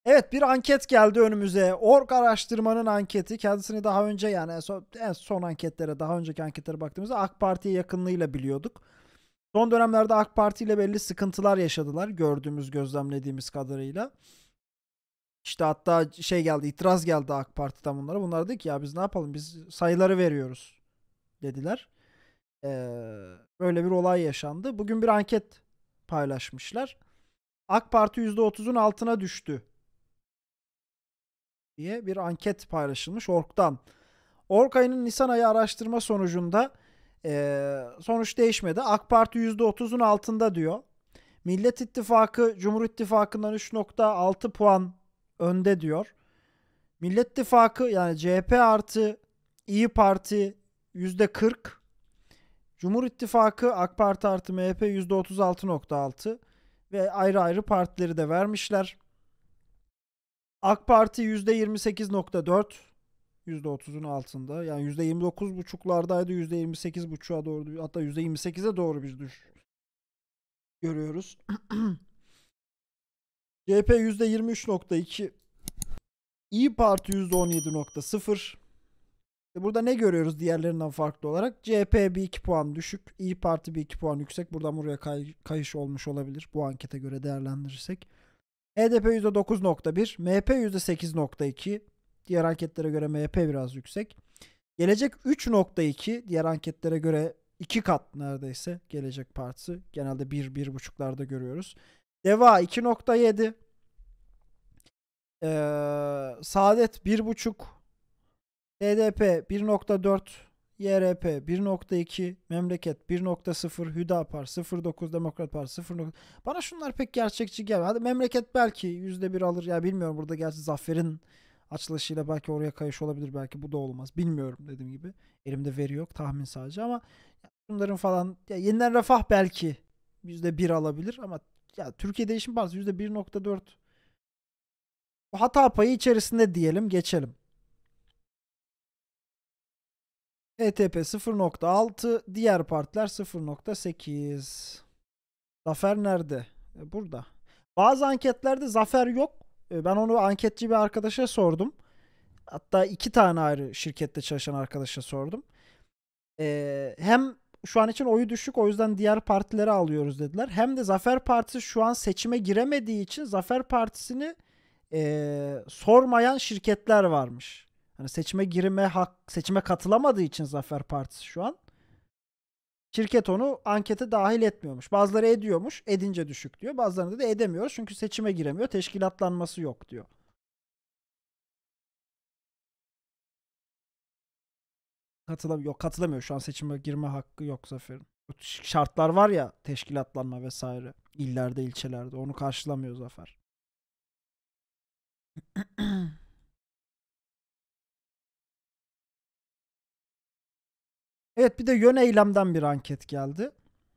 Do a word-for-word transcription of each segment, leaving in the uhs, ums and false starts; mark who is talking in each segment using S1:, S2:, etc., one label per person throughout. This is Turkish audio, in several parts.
S1: Evet, bir anket geldi önümüze. Ork Araştırma'nın anketi. Kendisini daha önce, yani en son, en son anketlere, daha önceki anketlere baktığımızda AK Parti'ye yakınlığıyla biliyorduk. Son dönemlerde AK Parti ile belli sıkıntılar yaşadılar. Gördüğümüz, gözlemlediğimiz kadarıyla. İşte hatta şey geldi, itiraz geldi AK Parti'den bunlara. Bunlar dedi ki ya biz ne yapalım, biz sayıları veriyoruz dediler. Ee, böyle bir olay yaşandı. Bugün bir anket paylaşmışlar. AK Parti yüzde otuzun altına düştü diye bir anket paylaşılmış Ork'tan. Ork ayının Nisan ayı araştırma sonucunda ee, sonuç değişmedi. AK Parti yüzde otuzun altında diyor. Millet İttifakı Cumhur İttifakı'ndan üç nokta altı puan önde diyor. Millet İttifakı yani C H P artı İyi Parti yüzde kırk. Cumhur İttifakı AK Parti artı M H P yüzde otuz altı nokta altı. Ve ayrı ayrı partileri de vermişler. AK Parti yüzde yirmi sekiz nokta dört. yüzde otuzun altında. Yani yüzde yirmi dokuz buçuklardaydı. yüzde yirmi sekiz buçuğa doğru, hatta yüzde yirmi sekize doğru bir düş görüyoruz. C H P yüzde yirmi üç nokta iki. İyi Parti yüzde on yedi nokta sıfır. Burada ne görüyoruz diğerlerinden farklı olarak? C H P bir iki puan düşük. İyi Parti bir iki puan yüksek. Buradan buraya kay kayış olmuş olabilir. Bu ankete göre değerlendirirsek. H D P yüzde dokuz nokta bir. M H P yüzde sekiz nokta iki. Diğer anketlere göre M H P biraz yüksek. Gelecek üç nokta iki. Diğer anketlere göre iki kat neredeyse Gelecek Partisi. Genelde bir bir buçuklarda görüyoruz. Deva iki nokta yedi. Ee, Saadet bir buçuk. H D P bir nokta dört. Y R P bir nokta iki. Memleket bir nokta sıfır. Hüdapar sıfır nokta dokuz. Demokrat Parti sıfır nokta dokuz. Bana şunlar pek gerçekçi gelmiyor. Hadi Memleket belki yüzde bir alır. Ya bilmiyorum, burada gerçi Zafer'in açılışıyla belki oraya kayış olabilir. Belki bu da olmaz. Bilmiyorum, dediğim gibi. Elimde veri yok. Tahmin sadece ama bunların falan, ya Yeniden Refah belki yüzde bir alabilir ama ya Türkiye Değişim Partisi yüzde bir nokta dört. Hata payı içerisinde diyelim, geçelim. H D P sıfır nokta altı, diğer partiler sıfır nokta sekiz. Zafer nerede? E, burada. Bazı anketlerde zafer yok. E, ben onu anketçi bir arkadaşa sordum. Hatta iki tane ayrı şirkette çalışan arkadaşa sordum. E, hem şu an için oyu düşük, o yüzden diğer partileri alıyoruz dediler. Hem de Zafer Partisi şu an seçime giremediği için Zafer Partisi'ni e, sormayan şirketler varmış. Hani seçime girme hak, seçime katılamadığı için Zafer Partisi şu an, şirket onu ankete dahil etmiyormuş. Bazıları ediyormuş, edince düşük diyor. Bazılarında da edemiyoruz çünkü seçime giremiyor, teşkilatlanması yok diyor. Katılamıyor, yok katılamıyor şu an, seçime girme hakkı yok Zafer'in. Şartlar var ya, teşkilatlanma vesaire. İllerde, ilçelerde, onu karşılamıyor Zafer. Evet, bir de Yön Eylem'den bir anket geldi.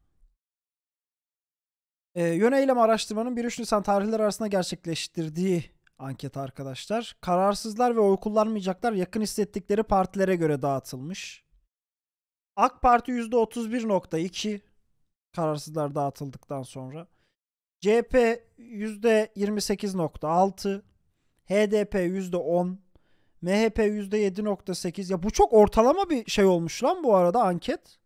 S1: Ee, Yön Eylem Araştırma'nın bir üç Nisan tarihleri arasında gerçekleştirdiği anket arkadaşlar. Kararsızlar ve oy kullanmayacaklar yakın hissettikleri partilere göre dağıtılmış. AK Parti yüzde otuz bir nokta iki kararsızlar dağıtıldıktan sonra. C H P yüzde yirmi sekiz nokta altı. H D P yüzde on. M H P yüzde yedi nokta sekiz. Ya bu çok ortalama bir şey olmuş lan bu arada anket.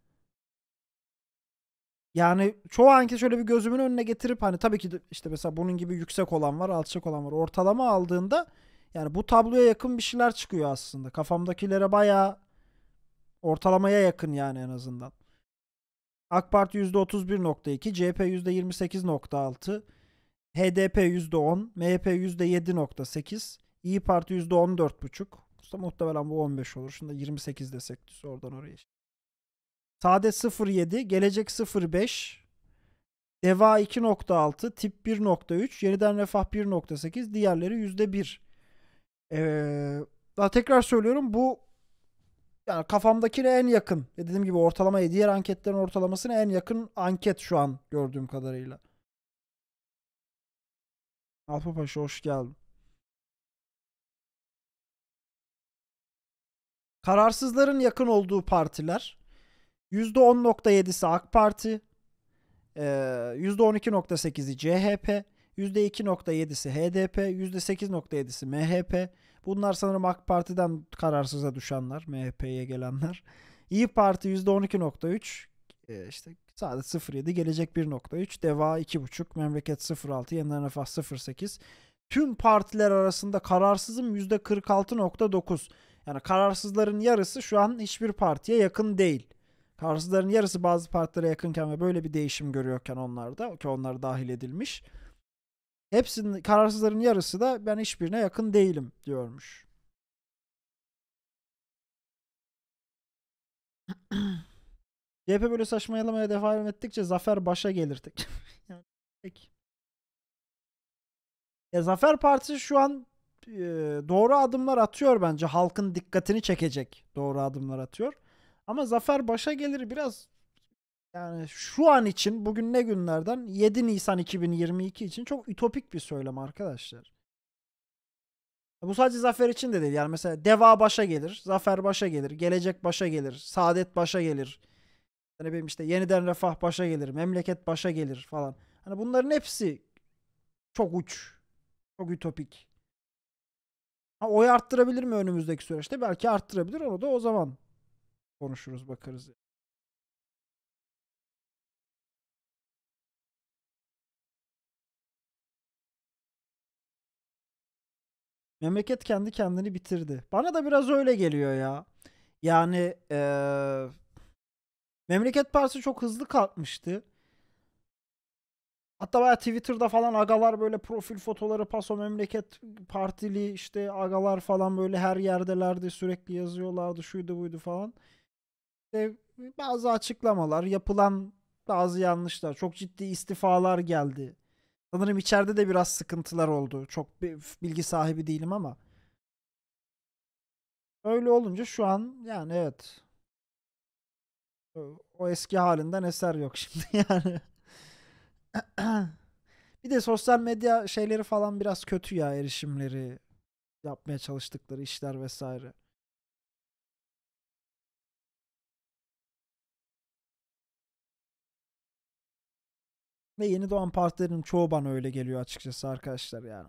S1: Yani çoğu anket şöyle bir gözümün önüne getirip, hani tabii ki de işte mesela bunun gibi yüksek olan var, alçak olan var. Ortalama aldığında yani bu tabloya yakın bir şeyler çıkıyor aslında. Kafamdakilere bayağı ortalamaya yakın yani, en azından. AK Parti yüzde otuz bir nokta iki, C H P yüzde yirmi sekiz nokta altı, H D P yüzde on, M H P yüzde yedi nokta sekiz, İyi Parti yüzde on dört nokta beş. İşte muhtemelen bu on beş olur. Şunda yirmi sekiz desek oradan oraya. Saadet sıfır nokta yedi, Gelecek sıfır nokta beş, Deva iki nokta altı, Tip bir nokta üç, Yeniden Refah bir nokta sekiz, diğerleri yüzde bir. Ee, daha tekrar söylüyorum, bu yani kafamdakine en yakın. Dediğim gibi ortalamaya, diğer anketlerin ortalamasına en yakın anket şu an gördüğüm kadarıyla. Alpa Paşa hoş geldin. Kararsızların yakın olduğu partiler yüzde on nokta yedisi AK Parti, yüzde on iki nokta sekizi C H P, yüzde iki nokta yedisi H D P, yüzde sekiz nokta yedisi M H P. Bunlar sanırım AK Parti'den kararsıza düşenler, M H P'ye gelenler. İyi Parti yüzde on iki nokta üç, e, işte Saadet sıfır virgül yedi, Gelecek bir nokta üç, Deva iki virgül beş, Memleket sıfır virgül altı, Yeniden Refah sıfır virgül sekiz. Tüm partiler arasında kararsızım yüzde kırk altı nokta dokuz. Yani kararsızların yarısı şu an hiçbir partiye yakın değil. Kararsızların yarısı bazı partilere yakınken ve böyle bir değişim görüyorken onlarda, ki onlar dahil edilmiş. Hepsinin, kararsızların yarısı da ben hiçbirine yakın değilim diyormuş. C H P böyle saçmalamaya devam ettikçe zafer başa gelir. Yani, peki. Ya Zafer Partisi şu an e, doğru adımlar atıyor bence. Halkın dikkatini çekecek doğru adımlar atıyor. Ama Zafer başa gelir biraz, yani şu an için, bugün ne günlerden, yedi Nisan iki bin yirmi iki için çok ütopik bir söylem arkadaşlar. Bu sadece Zafer için de değil. Yani mesela Deva başa gelir, Zafer başa gelir, Gelecek başa gelir, Saadet başa gelir. Ne bileyim işte Yeniden Refah başa gelir, Memleket başa gelir falan. Hani bunların hepsi çok uç, çok ütopik. Ha, oy arttırabilir mi önümüzdeki süreçte? Belki arttırabilir, onu da o zaman konuşuruz, bakarız. Memleket kendi kendini bitirdi. Bana da biraz öyle geliyor ya. Yani eee, Memleket Partisi çok hızlı kalkmıştı. Hatta bayağı Twitter'da falan agalar böyle profil fotoları Paso Memleket Partili işte agalar falan böyle her yerdelerdi, sürekli yazıyorlardı, şuydu buydu falan. İşte bazı açıklamalar, yapılan bazı yanlışlar, çok ciddi istifalar geldi. Sanırım içeride de biraz sıkıntılar oldu. Çok bilgi sahibi değilim ama. Öyle olunca şu an yani evet. O eski halinden eser yok şimdi yani. Bir de sosyal medya şeyleri falan biraz kötü ya, erişimleri, yapmaya çalıştıkları işler vesaire. Ve yeni doğan partilerin çoğu bana öyle geliyor açıkçası arkadaşlar yani.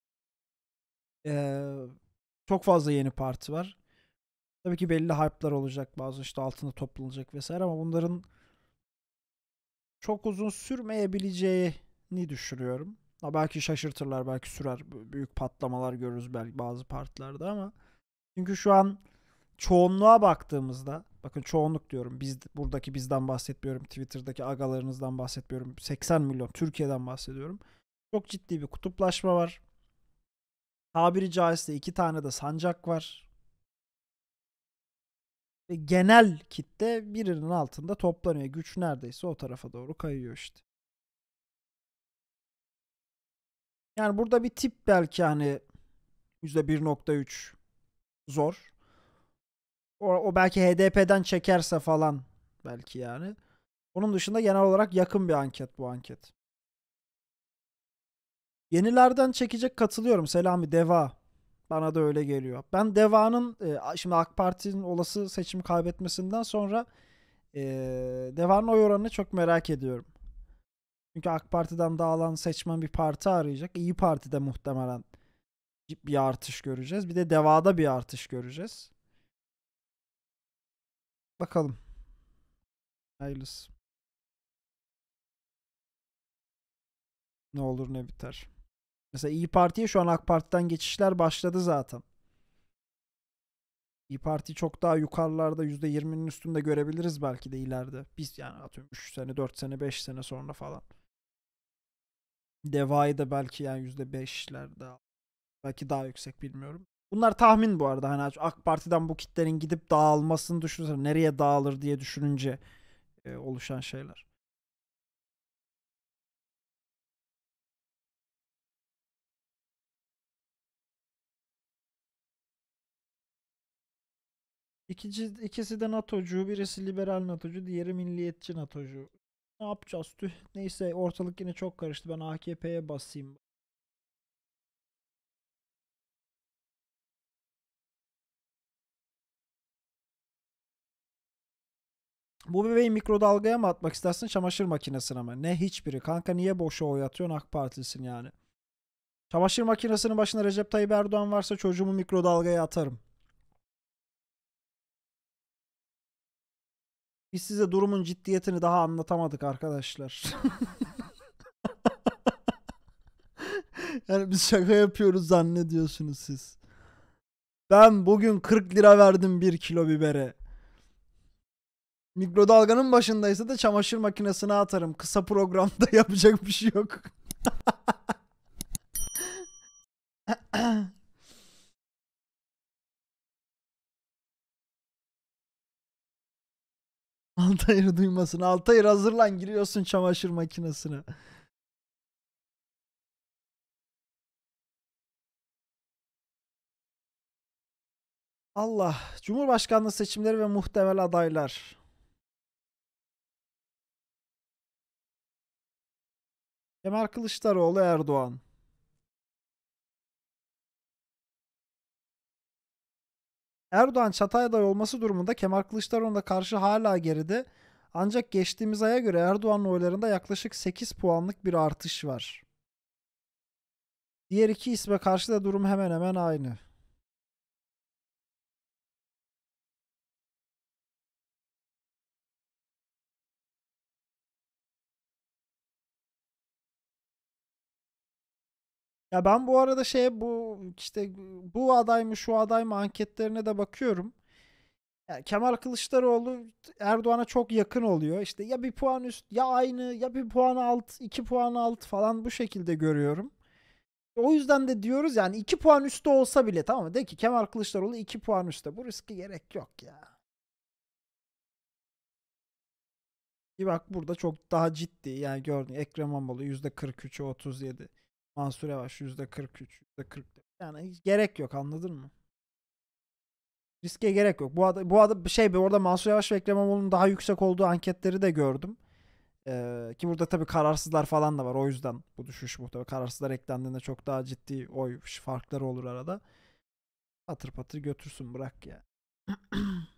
S1: Ee, Çok fazla yeni parti var. Tabii ki belli hype'lar olacak, bazı işte altında toplanacak vesaire, ama bunların çok uzun sürmeyebileceğini düşünüyorum. Ha, belki şaşırtırlar, belki sürer. Büyük patlamalar görürüz belki bazı partilerde ama çünkü şu an çoğunluğa baktığımızda, bakın çoğunluk diyorum, biz buradaki bizden bahsetmiyorum, Twitter'daki agalarınızdan bahsetmiyorum, seksen milyon Türkiye'den bahsediyorum. Çok ciddi bir kutuplaşma var. Tabiri caizse iki tane de sancak var. Ve genel kitle birinin altında toplanıyor. Güç neredeyse o tarafa doğru kayıyor işte. Yani burada bir tip belki hani yüzde bir nokta üç zor. O, o belki H D P'den çekerse falan belki yani. Onun dışında genel olarak yakın bir anket bu anket. Yenilerden çekecek, katılıyorum. Selami, Deva. Bana da öyle geliyor. Ben Deva'nın e, şimdi AK Parti'nin olası seçimi kaybetmesinden sonra e, Deva'nın oy oranını çok merak ediyorum. Çünkü AK Parti'den dağılan seçmen bir parti arayacak. İyi Parti'de muhtemelen bir artış göreceğiz. Bir de Deva'da bir artış göreceğiz. Bakalım. Hayırlısı. Ne olur ne biter. Mesela İyi Parti'ye şu an AK Parti'den geçişler başladı zaten. İyi Parti çok daha yukarılarda, yüzde yirminin üstünde görebiliriz belki de ileride. Biz yani atıyorum üç sene, dört sene, beş sene sonra falan. Deva'yı da belki yani yüzde beşlerde, belki daha yüksek, bilmiyorum. Bunlar tahmin bu arada. Hani AK Parti'den bu kitlenin gidip dağılmasını düşünürsen nereye dağılır diye düşününce e, oluşan şeyler. İkici, ikisi de NATO'cu, birisi liberal NATO'cu, diğeri milliyetçi NATO'cu. Ne yapacağız? Tüh. Neyse, ortalık yine çok karıştı. Ben A K P'ye basayım. Bu bebeği mikrodalgaya mı atmak istersin, çamaşır makinesine mi? Ne hiçbiri. Kanka niye boşa oy atıyorsun, AK Partilisin yani. Çamaşır makinesinin başında Recep Tayyip Erdoğan varsa çocuğumu mikrodalgaya atarım. Biz size durumun ciddiyetini daha anlatamadık arkadaşlar. Yani biz şaka yapıyoruz zannediyorsunuz siz. Ben bugün kırk lira verdim bir kilo bibere. Mikrodalganın başındaysa da çamaşır makinesine atarım. Kısa programda yapacak bir şey yok. Altayır'ı duymasın. Altayır hazırlan, giriyorsun çamaşır makinesine. Allah. Cumhurbaşkanlığı seçimleri ve muhtemel adaylar. Kemal Kılıçdaroğlu, Erdoğan. Erdoğan Çatay aday olması durumunda Kemal Kılıçdaroğlu'na karşı hala geride. Ancak geçtiğimiz aya göre Erdoğan'ın oylarında yaklaşık sekiz puanlık bir artış var. Diğer iki isme karşı da durum hemen hemen aynı. Ya ben bu arada şey, bu işte bu aday mı şu aday mı anketlerine de bakıyorum. Ya Kemal Kılıçdaroğlu Erdoğan'a çok yakın oluyor. İşte ya bir puan üst ya aynı, ya bir puan alt, iki puan alt falan, bu şekilde görüyorum. O yüzden de diyoruz yani iki puan üstte olsa bile, tamam mı? De ki Kemal Kılıçdaroğlu iki puan üstte. Bu riske gerek yok ya. Bir bak burada çok daha ciddi yani, gördün Ekrem İmamoğlu yüzde kırk üçe otuz yedi. Mansur Yavaş yüzde kırk üç, yüzde kırk dört. Yani hiç gerek yok, anladın mı? Riske gerek yok. Bu ada, bu ada şey, orada Mansur Yavaş ve Ekrem İmamoğlu'nun daha yüksek olduğu anketleri de gördüm. Ee, ki burada tabii kararsızlar falan da var. O yüzden bu düşüş muhtemelen. Kararsızlar eklendiğinde çok daha ciddi oy farkları olur arada. Patır patır götürsün, bırak ya.